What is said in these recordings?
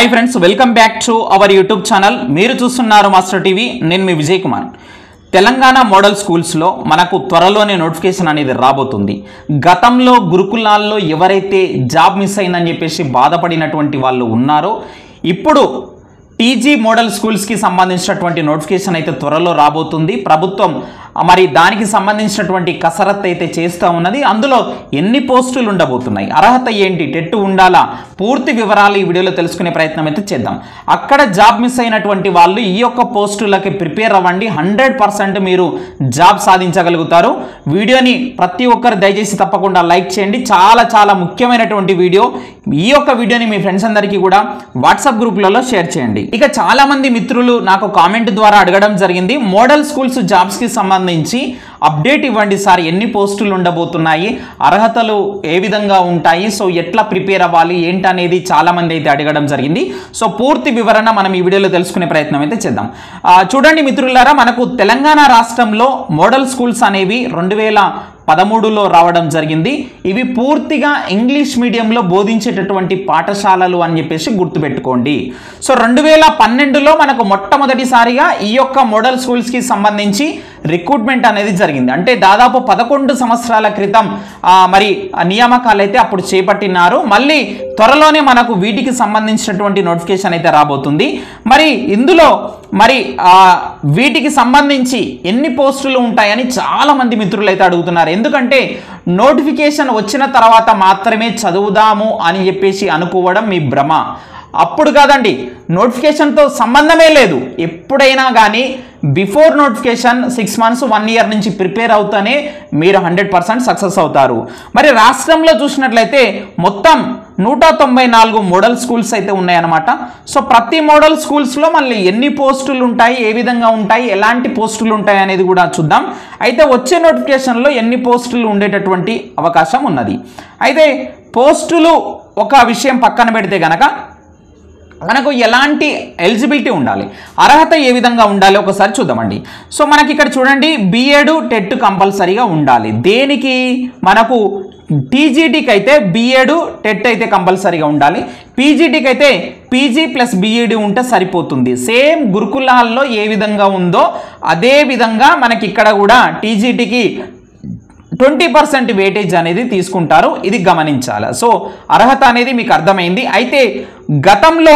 High friends welcome back to our YouTube channel మీరు చూస్తున్నారు master TV నేను మీ విజయ్ కుమార్ తెలంగాణ మోడల్ స్కూల్స్ లో మనకు త్వరలోనే నోటిఫికేషన్ అనేది రాబోతుంది గతంలో గురుకులాల్లో ఎవరైతే జాబ్ మిస్ అయిందని చెప్పేసి బాధపడినటువంటి వాళ్ళు ఉన్నారో ఇప్పుడు టీజీ మోడల్ స్కూల్స్ కి సంబంధించినటువంటి నోటిఫికేషన్ అయితే త్వరలో రాబోతుంది ప్రభుత్వం మరి దానికి సంబంధించినటువంటి కసరత్తు అయితే చేస్తా ఉన్నది అందులో ఎన్ని పోస్టులు ఉండబోతున్నాయి అర్హత ఏంటి టెట్ ఉండాలా పూర్తి వివరాలు ఈ వీడియోలో తెలుసుకునే ప్రయత్నం అయితే చేద్దాం అక్కడ జాబ్ మిస్ అయినటువంటి వాళ్ళు ఈ యొక్క పోస్టులకి ప్రిపేర్ అవ్వండి 100% మీరు జాబ్ సాధించగలుగుతారు వీడియోని ప్రతి ఒక్కరు దయచేసి తప్పకుండా లైక్ చేయండి చాలా ముఖ్యమైనటువంటి వీడియో ఈ యొక్క వీడియోని మీ ఫ్రెండ్స్ అందరికీ కూడా వాట్సాప్ గ్రూపులలో షేర్ చేయండి ఇక చాలా మంది మిత్రులు నాకు కామెంట్ ద్వారా అడగడం జరిగింది మోడల్ స్కూల్స్ జాబ్స్ కి సంబంధించి అప్డేట్ ఇవ్వండి సార్ ఎన్ని పోస్టులు ఉండబోతున్నాయి అర్హతలు ఏ విధంగా ఉంటాయి సో ఎట్లా ప్రిపేర్ అవ్వాలి ఏంటి అనేది చాలా మంది అయితే అడగడం జరిగింది సో పూర్తి వివరణ మనం ఈ వీడియోలో తెలుసుకునే ప్రయత్నం అయితే చేద్దాం చూడండి మిత్రులారా మనకు తెలంగాణ రాష్ట్రంలో మోడల్ స్కూల్స్ అనేవి 2013లో రావడం జరిగింది ఇవి పూర్తిగా ఇంగ్లీష్ మీడియంలో బోధించేటటువంటి పాఠశాలలు అని చెప్పేసి గుర్తుపెట్టుకోండి సో 2012లో మనకు మొట్టమొదటిసారిగా ఈ యొక్క మోడల్ స్కూల్స్ కి సంబంధించి రిక్రూట్మెంట్ అనేది జరిగింది అంటే దాదాపు 11 సంవత్సరాల క్రితం మరి నియామకాలు అయితే అప్పుడు చేపట్టినారు మళ్ళీ త్వరలోనే మనకు వీటికి సంబంధించినటువంటి నోటిఫికేషన్ అయితే రాబోతుంది మరి ఇందులో మరి వీటికి సంబంధించి ఎన్ని పోస్టులు ఉంటాయని చాలా మంది మిత్రులు అయితే అడుగుతున్నారు ఎందుకంటే నోటిఫికేషన్ వచ్చిన తర్వాత మాత్రమే చదువుదాము అని చెప్పేసి అనుకోవడం మీ భ్రమ అప్పుడు కాదండి నోటిఫికేషన్తో సంబంధమే లేదు ఎప్పుడైనా కానీ బిఫోర్ నోటిఫికేషన్ 6 మంత్స్ 1 ఇయర్ నుంచి ప్రిపేర్ అవుతానే మీరు 100% సక్సెస్ అవుతారు మరి రాష్ట్రంలో చూసినట్లయితే మొత్తం 194 మోడల్ స్కూల్స్ అయితే ఉన్నాయన్నమాట సో ప్రతి మోడల్ స్కూల్స్లో మళ్ళీ ఎన్ని పోస్టులు ఉంటాయి ఏ విధంగా ఉంటాయి ఎలాంటి పోస్టులు ఉంటాయి అనేది కూడా చూద్దాం అయితే వచ్చే నోటిఫికేషన్లో ఎన్ని పోస్టులు ఉండేటటువంటి అవకాశం ఉన్నది అయితే పోస్టులు ఒక విషయం పక్కన పెడితే గనక మనకు ఎలాంటి ఎలిజిబిలిటీ ఉండాలి అర్హత ఏ విధంగా ఉండాలి ఒకసారి చూద్దామండి సో మనకి ఇక్కడ చూడండి బిఎడ్ టెట్ కంపల్సరీగా ఉండాలి దేనికి మనకు టీజీటీకి అయితే బిఎడ్ టెట్ అయితే కంపల్సరీగా ఉండాలి పీజీటీకి అయితే పీజీ ప్లస్ బిఈడి ఉంటే సరిపోతుంది సేమ్ గురుకులాల్లో ఏ విధంగా ఉందో అదే విధంగా మనకి ఇక్కడ కూడా టీజీటీకి 20% వెయిటేజ్ అనేది తీసుకుంటారు ఇది గమనించాలి సో అర్హత అనేది మీకు అర్థమైంది అయితే గతంలో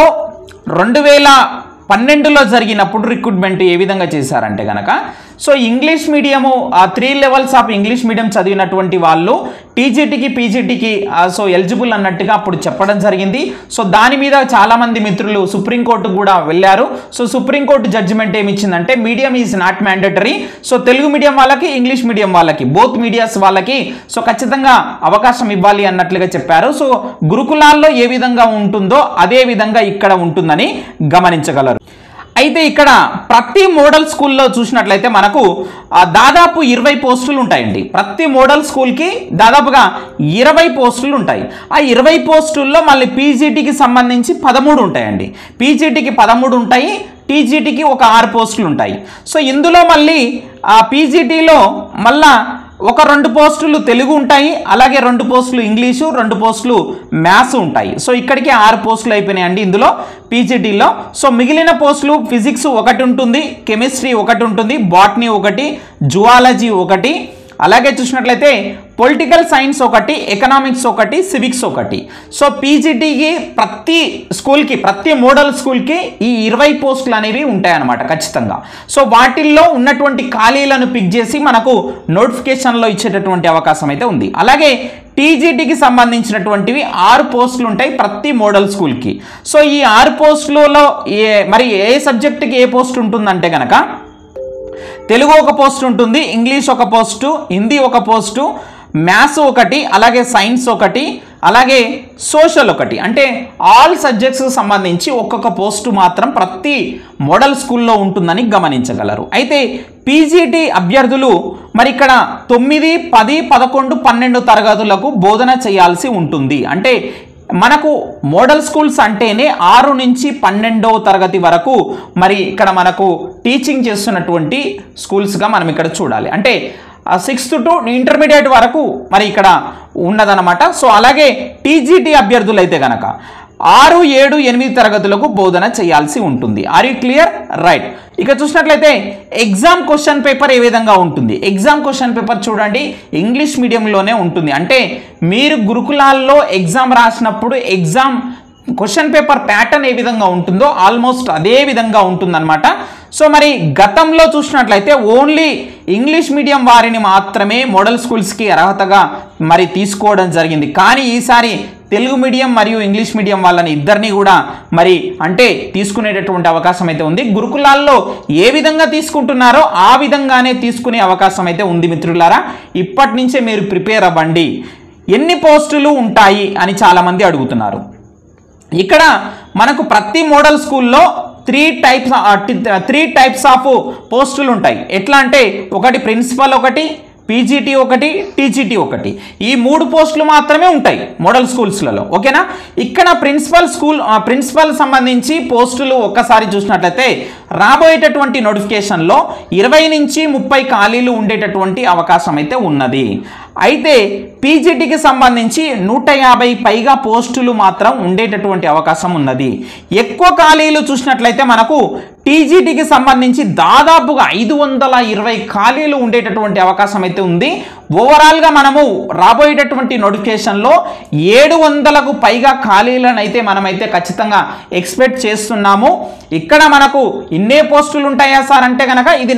2012లో జరిగినప్పుడు రిక్రూట్మెంట్ ఏ విధంగా చేశారంటే గనక so English medium 3 levels of English medium చదివినటువంటి వాళ్ళు టీజీటీకి పీజీటీకి సో ఎలిజిబుల్ అన్నట్టుగా అప్పుడు చెప్పడం జరిగింది సో దాని మీద చాలామంది మిత్రులు సుప్రీంకోర్టు కూడా వెళ్ళారు సో సుప్రీంకోర్టు జడ్జిమెంట్ ఏమి ఇచ్చిందంటే medium is not mandatory so Telugu medium వాళ్ళకి ఇంగ్లీష్ మీడియం వాళ్ళకి బోత్ మీడియాస్ వాళ్ళకి సో ఖచ్చితంగా అవకాశం ఇవ్వాలి అన్నట్లుగా చెప్పారు సో గురుకులాల్లో ఏ విధంగా ఉంటుందో అదే విధంగా ఇక్కడ ఉంటుందని గమనించగలరు అయితే ఇక్కడ ప్రతి మోడల్ స్కూల్లో చూసినట్లయితే మనకు దాదాపు 20 పోస్టులు ఉంటాయండి ప్రతి మోడల్ స్కూల్కి దాదాపుగా 20 పోస్టులు ఉంటాయి ఆ 20 పోస్టుల్లో మళ్ళీ పీజీటీకి సంబంధించి 13 ఉంటాయండి పీజీటీకి 13 ఉంటాయి టీజీటీకి ఒక 6 పోస్టులు ఉంటాయి సో ఇందులో మళ్ళీ ఆ పీజీటీలో మళ్ళా ఒక 2 పోస్టులు తెలుగు ఉంటాయి అలాగే 2 పోస్టులు ఇంగ్లీషు 2 పోస్టులు మ్యాథ్స్ ఉంటాయి సో ఇక్కడికి 6 పోస్టులు అయిపోయినాయండి ఇందులో పీజీటీలో సో మిగిలిన పోస్టులు ఫిజిక్స్ ఒకటి ఉంటుంది కెమిస్ట్రీ ఒకటి ఉంటుంది బాటనీ ఒకటి జువాలజీ ఒకటి అలాగే చూసినట్లయితే పొలిటికల్ సైన్స్ ఒకటి ఎకనామిక్స్ ఒకటి సివిక్స్ ఒకటి సో పీజీటీకి ప్రతి స్కూల్కి ప్రతి మోడల్ స్కూల్కి ఈ 20 పోస్టులు అనేవి ఉంటాయన్నమాట ఖచ్చితంగా సో వాటిల్లో ఉన్నటువంటి ఖాళీలను పిక్ చేసి మనకు నోటిఫికేషన్లో ఇచ్చేటటువంటి అవకాశం అయితే ఉంది అలాగే టీజీటీకి సంబంధించినటువంటివి 6 పోస్టులు ఉంటాయి ప్రతి మోడల్ స్కూల్కి సో ఈ 6 పోస్టులలో మరి ఏ సబ్జెక్టుకి ఏ పోస్ట్ ఉంటుందంటే కనుక తెలుగు ఒక పోస్ట్ ఉంటుంది ఇంగ్లీష్ ఒక పోస్టు హిందీ ఒక పోస్టు మ్యాథ్స్ ఒకటి అలాగే సైన్స్ ఒకటి అలాగే సోషల్ ఒకటి అంటే ఆల్ సబ్జెక్ట్స్కి సంబంధించి ఒక్కొక్క పోస్టు మాత్రం ప్రతి మోడల్ స్కూల్లో ఉంటుందని గమనించగలరు అయితే పీజీటీ అభ్యర్థులు మరి ఇక్కడ 9, 10, 11, 12 తరగతులకు బోధన చేయాల్సి ఉంటుంది అంటే మనకు మోడల్ స్కూల్స్ అంటేనే 6 నుంచి 12వ తరగతి వరకు మరి ఇక్కడ మనకు టీచింగ్ చేస్తున్నటువంటి స్కూల్స్గా మనం ఇక్కడ చూడాలి అంటే 6th టు ఇంటర్మీడియట్ వరకు మరి ఇక్కడ ఉన్నదన్నమాట సో అలాగే టీజీటీ అభ్యర్థులు అయితే గనక 6, 7, 8 తరగతులకు బోధన చేయాల్సి ఉంటుంది. Are you clear? రైట్. ఇక చూసినట్లయితే ఎగ్జామ్ క్వశ్చన్ పేపర్ ఏ విధంగా ఉంటుంది? ఎగ్జామ్ క్వశ్చన్ పేపర్ చూడండి ఇంగ్లీష్ మీడియంలోనే ఉంటుంది. అంటే మీరు గురుకులాల్లో ఎగ్జామ్ రాసినప్పుడు ఎగ్జామ్ క్వశ్చన్ పేపర్ ప్యాటర్న్ ఏ విధంగా ఉంటుందో ఆల్మోస్ట్ అదే విధంగా ఉంటుందన్నమాట. సో మరి గతంలో చూసినట్లయితే ఓన్లీ ఇంగ్లీష్ మీడియం వారిని మాత్రమే మోడల్ స్కూల్స్కి అర్హతగా మరి తీసుకోవడం జరిగింది. కానీ ఈసారి తెలుగు మీడియం మరియు ఇంగ్లీష్ మీడియం వాళ్ళని ఇద్దరిని కూడా మరి అంటే తీసుకునేటటువంటి అవకాశం అయితే ఉంది. గురుకులాల్లో ఏ విధంగా తీసుకుంటున్నారో ఆ విధంగానే తీసుకునే అవకాశం అయితే ఉంది మిత్రులారా. ఇప్పటి నుంచే మీరు ప్రిపేర్ అవ్వండి. ఎన్ని పోస్టులు ఉంటాయి అని చాలామంది అడుగుతున్నారు. ఇక్కడ మనకు ప్రతి మోడల్ స్కూల్లో త్రీ టైప్స్ ఆఫ్ పోస్టులు ఉంటాయి. ఎట్లా అంటే ఒకటి ప్రిన్సిపల్, ఒకటి పీజీటీ, ఒకటి టీజీటీ, ఒకటి. ఈ 3 పోస్టులు మాత్రమే ఉంటాయి మోడల్ స్కూల్స్లలో. ఓకేనా? ఇక్కడ ప్రిన్సిపల్ సంబంధించి పోస్టులు ఒక్కసారి చూసినట్లయితే రాబోయేటటువంటి నోటిఫికేషన్లో 20 నుంచి 30 ఖాళీలు ఉండేటటువంటి అవకాశం అయితే ఉన్నది. అయితే పీజీటీకి సంబంధించి 150 పైగా పోస్టులు మాత్రం ఉండేటటువంటి అవకాశం ఉన్నది. ఎక్కువ ఖాళీలు చూసినట్లయితే మనకు టీజీటీకి సంబంధించి దాదాపుగా 520 ఖాళీలు ఉండేటటువంటి అవకాశం అయితే ఉంది. ఓవరాల్గా మనము రాబోయేటటువంటి నోటిఫికేషన్లో 700కు పైగా ఖాళీలను అయితే మనమైతే ఖచ్చితంగా ఎక్స్పెక్ట్ చేస్తున్నాము. ఇక్కడ మనకు ఇన్నే పోస్టులు ఉంటాయా సార్ అంటే కనుక ఇది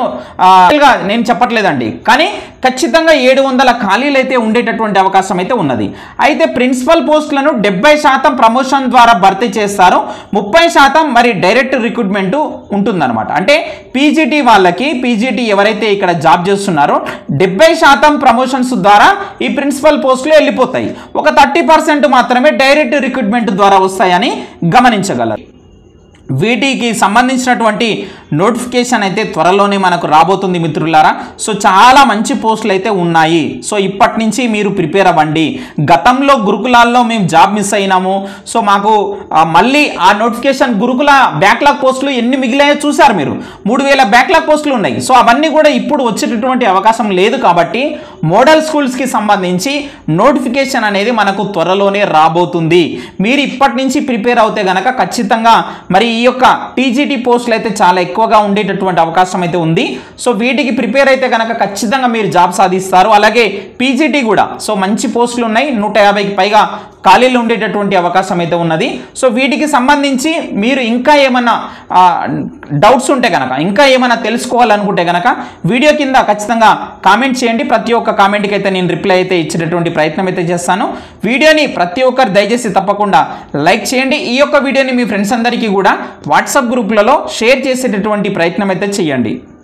నేను చెప్పట్లేదండి. కానీ ఖచ్చితంగా 700 ఖాళీలు అయితే ఉండేటటువంటి అవకాశం అయితే ఉన్నది. అయితే ప్రిన్సిపల్ పోస్టులను 70% ప్రమోషన్ ద్వారా భర్తీ చేస్తారు. 30% మరి డైరెక్ట్ రిక్రూట్మెంట్ ఉంటుందన్నమాట. అంటే పీజీటీ వాళ్ళకి పీజీటీ ఎవరైతే ఇక్కడ జాబ్ చేస్తున్నారో 70% ప్రమోషన్స్ ద్వారా ఈ ప్రిన్సిపల్ పోస్టులు వెళ్ళిపోతాయి. ఒక 30% మాత్రమే డైరెక్ట్ రిక్రూట్మెంట్ ద్వారా వస్తాయని గమనించగలరు. వీటికి సంబంధించినటువంటి నోటిఫికేషన్ అయితే త్వరలోనే మనకు రాబోతుంది మిత్రులారా. సో చాలా మంచి పోస్టులు అయితే ఉన్నాయి. సో ఇప్పటి నుంచి మీరు ప్రిపేర్ అవ్వండి. గతంలో గురుకులాల్లో మేము జాబ్ మిస్ అయినాము. సో మాకు మళ్ళీ ఆ నోటిఫికేషన్ గురుకుల బ్యాక్లాగ్ పోస్టులు ఎన్ని మిగిలాయో చూసారు మీరు. 3000 బ్యాక్లాగ్ పోస్టులు ఉన్నాయి. సో అవన్నీ కూడా ఇప్పుడు వచ్చేటటువంటి అవకాశం లేదు. కాబట్టి మోడల్ స్కూల్స్కి సంబంధించి నోటిఫికేషన్ అనేది మనకు త్వరలోనే రాబోతుంది. మీరు ఇప్పటి నుంచి ప్రిపేర్ అవుతే గనక ఖచ్చితంగా మరి ఈ యొక్క టీజీటీ పోస్టులు అయితే చాలా ఎక్కువగా ఉండేటటువంటి అవకాశం అయితే ఉంది. సో వీటికి ప్రిపేర్ అయితే కనుక ఖచ్చితంగా మీరు జాబ్ సాధిస్తారు. అలాగే పీజీటీ కూడా సో మంచి పోస్టులు ఉన్నాయి. 150కి పైగా ఖాళీలు ఉండేటటువంటి అవకాశం అయితే ఉన్నది. సో వీటికి సంబంధించి మీరు ఇంకా ఏమన్నా డౌట్స్ ఉంటే కనుక ఇంకా ఏమైనా తెలుసుకోవాలనుకుంటే కనుక వీడియో కింద ఖచ్చితంగా కామెంట్ చేయండి. ప్రతి ఒక్క కామెంట్కి అయితే నేను రిప్లై అయితే ఇచ్చేటటువంటి ప్రయత్నం అయితే చేస్తాను. వీడియోని ప్రతి ఒక్కరు దయచేసి తప్పకుండా లైక్ చేయండి. ఈ యొక్క వీడియోని మీ ఫ్రెండ్స్ అందరికీ కూడా వాట్సాప్ గ్రూపులలో షేర్ చేసేటటువంటి ప్రయత్నం అయితే చేయండి.